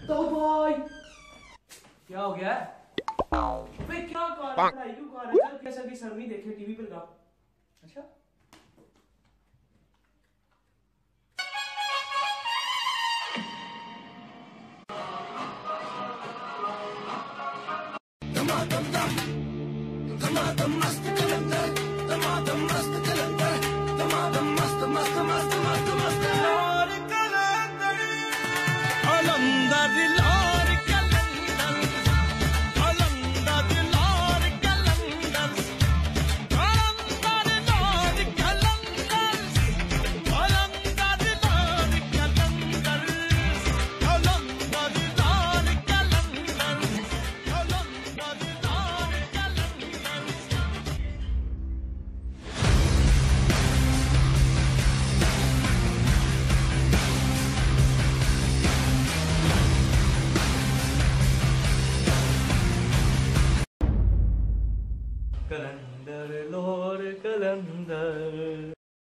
तो भाई क्या हो गया वे क्या पढ़ाई क्यों कर रहे हो? कैसा की सरमी देखे टीवी पर लगा। अच्छा कलंदर लोर कलंदर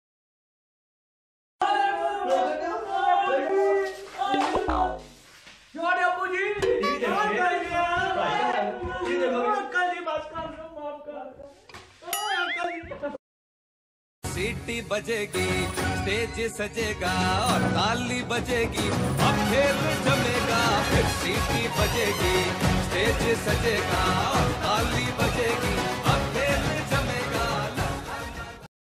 सीटी बजेगी, स्टेज सजेगा और ताली बजेगी, अब खेल जमेगा। फिर सीटी बजेगी, स्टेज सजेगा और ताली बजेगी।